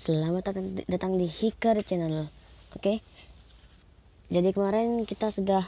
Selamat datang di Hikari Channel. Oke. Jadi kemarin kita sudah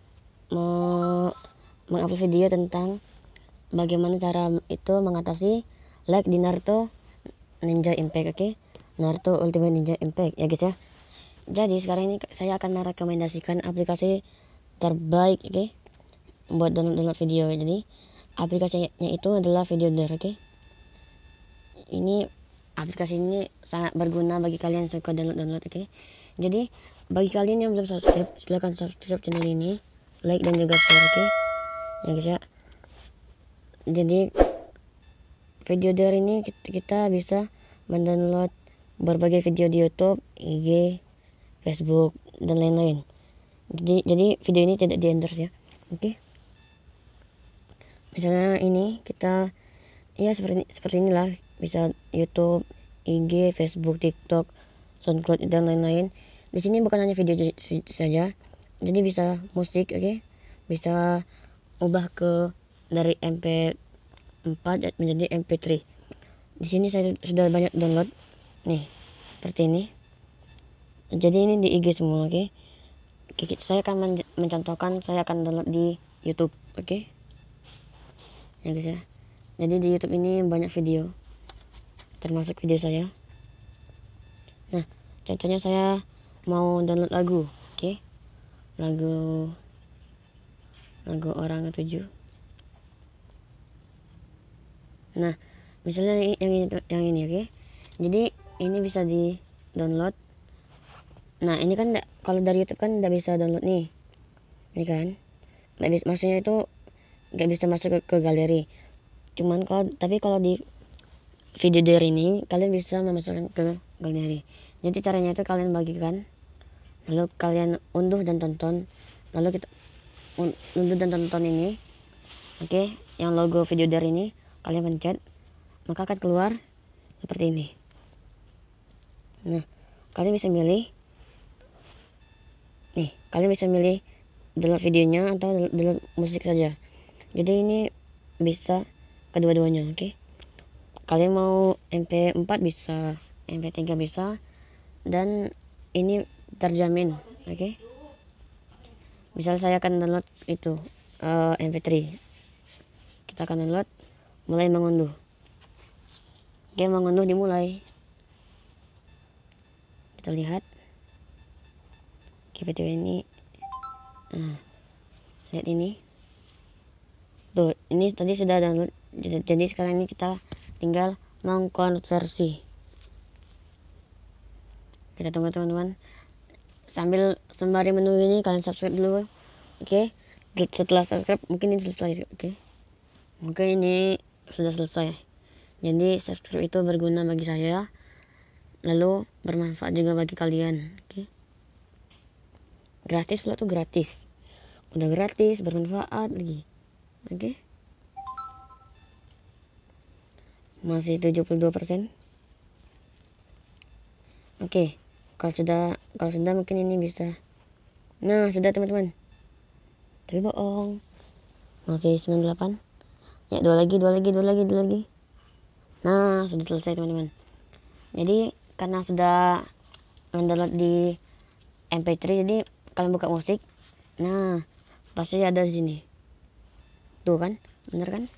mengupload video tentang bagaimana cara itu mengatasi lag di Naruto Ninja Impact. Oke. Naruto Ultimate Ninja Impact ya guys ya. Jadi sekarang ini saya akan merekomendasikan aplikasi terbaik, oke, buat download video. Jadi aplikasinya itu adalah Videodar. Oke. Ini aplikasi ini sangat berguna bagi kalian yang suka download. Oke. Jadi bagi kalian yang belum subscribe, silahkan subscribe channel ini, like dan juga share. Oke ya guys ya. Jadi Videodar ini kita bisa mendownload berbagai video di YouTube, IG, Facebook dan lain-lain. Jadi video ini tidak di endorse ya. Oke. Misalnya ini kita ya seperti inilah, bisa YouTube, IG, Facebook, TikTok, SoundCloud dan lain-lain. Di sini bukan hanya video saja, jadi bisa musik, oke, bisa ubah dari MP4 menjadi MP3. Di sini saya sudah banyak download nih, seperti ini. Jadi ini di IG semua, oke. Saya akan mencontohkan, saya akan download di YouTube, oke ya guys ya. Jadi di YouTube ini banyak video, termasuk video saya. Nah, contohnya saya mau download lagu, oke. Lagu Orang Ketujuh. Nah, misalnya yang ini, oke. Jadi ini bisa di download. Nah, ini kan kalau dari YouTube kan nggak bisa download nih. Ini kan nggak bisa, maksudnya itu nggak bisa masuk ke galeri. Tapi kalau di Videodar ini kalian bisa memasukkan ke galeri. Jadi caranya itu kalian bagikan, lalu kalian unduh dan tonton, lalu kita unduh dan tonton ini, oke, yang logo Videodar ini kalian pencet, maka akan keluar seperti ini. Nah, kalian bisa milih nih, kalian bisa milih download videonya atau download musik saja. Jadi ini bisa kedua-duanya, oke. Kalian mau MP4 bisa, MP3 bisa, dan ini terjamin, oke. Misal saya akan download itu MP3, kita akan download, mulai mengunduh. Oke, mengunduh dimulai. Kita lihat video ini. Lihat ini tuh, ini tadi sudah download. Jadi sekarang ini kita tinggal mengkonversi. Kita tunggu teman-teman, sembari menunggu ini kalian subscribe dulu, oke. Setelah subscribe mungkin ini selesai, oke. Mungkin ini sudah selesai. Jadi subscribe itu berguna bagi saya, lalu bermanfaat juga bagi kalian, oke. Gratis pula tuh, gratis, udah gratis, bermanfaat lagi, oke. Masih 72%. Oke, kalau sudah mungkin ini bisa. Nah, sudah teman-teman. Tapi bohong, masih 98. Ya, dua lagi. Nah, sudah selesai teman-teman. Jadi karena sudah mendownload di MP3, jadi kalian buka musik, nah pasti ada di sini tuh kan, bener kan.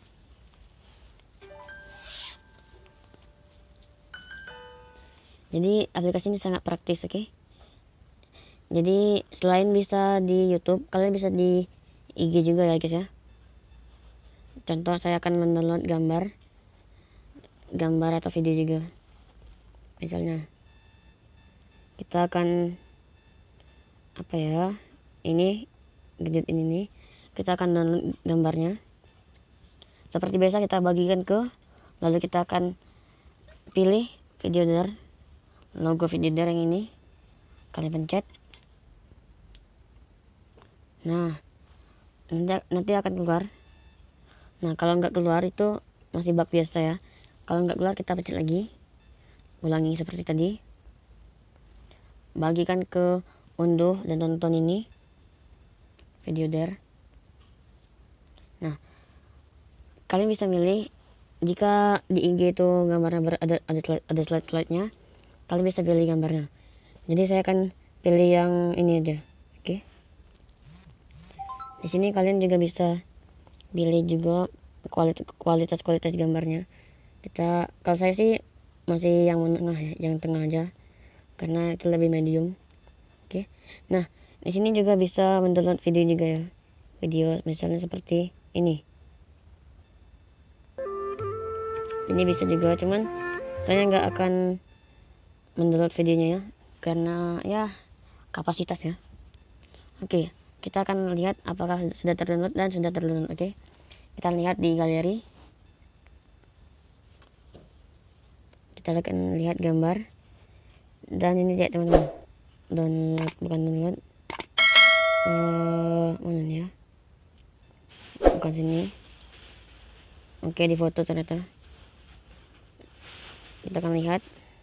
Jadi aplikasi ini sangat praktis, oke. Jadi selain bisa di YouTube, kalian bisa di IG juga ya guys ya. Contoh, saya akan mendownload gambar atau video juga. Misalnya kita akan apa ya, ini gadget ini nih, kita akan download gambarnya. Seperti biasa kita bagikan lalu kita akan pilih Videodar, logo Videodar yang ini kalian pencet. Nah, nanti akan keluar. Nah, kalau nggak keluar itu masih bug biasa ya. Kalau nggak keluar kita pencet lagi, ulangi seperti tadi, bagikan ke unduh dan tonton ini Videodar. Nah, kalian bisa milih, jika di IG itu gambarnya ada slide-nya, kalian bisa pilih gambarnya. Jadi saya akan pilih yang ini aja. Oke. Di sini kalian juga bisa pilih juga kualitas gambarnya. Kalau saya sih masih yang tengah ya, yang tengah aja, karena itu lebih medium. Oke. Nah, di sini juga bisa mendownload video juga ya. Video misalnya seperti ini. Ini bisa juga, cuman saya nggak akan mendownload videonya ya, karena ya kapasitas ya. Oke, kita akan lihat apakah sudah terdownload dan sudah terdownload. Oke, kita lihat di galeri. Kita akan lihat gambar, dan ini dia teman-teman, download, bukan download, mana nih ya, bukan sini. Oke, di foto ternyata. Kita akan lihat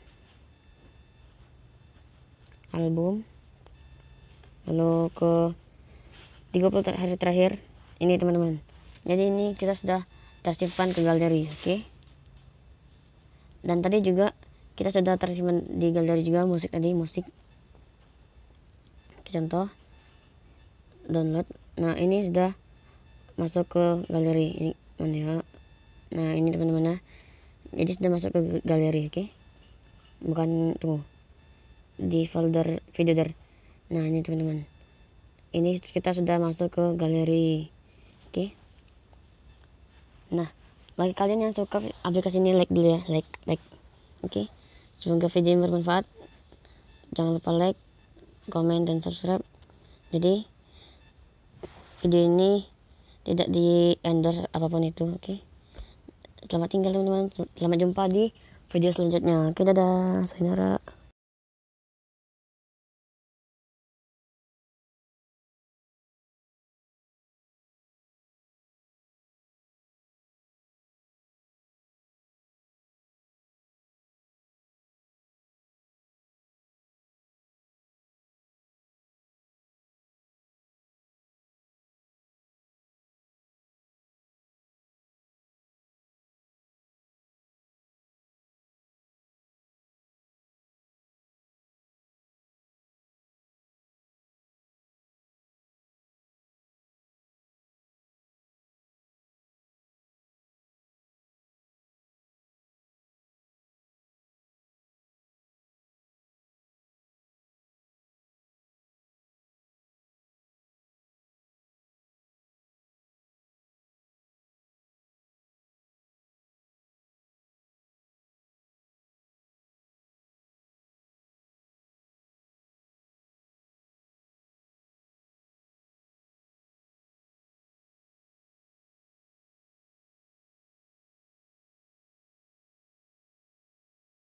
album, lalu ke 30 hari terakhir ini teman-teman. Jadi ini kita sudah tersimpan ke galeri. Oke. Dan tadi juga kita sudah tersimpan di galeri juga musik tadi, musik. Contoh download. Nah, ini sudah masuk ke galeri. Ini mana ya? Nah, ini teman-teman ya. Jadi sudah masuk ke galeri, oke. Bukan, tunggu, di folder video. Nah, ini teman-teman, ini kita sudah masuk ke galeri. Oke. Nah, bagi kalian yang suka aplikasi ini, like dulu ya, like. Oke. Semoga video ini bermanfaat. Jangan lupa like, komen, dan subscribe. Jadi video ini tidak di endorse apapun itu. Oke. Selamat tinggal teman-teman. Selamat jumpa di video selanjutnya. Oke, dadah. Sayonara.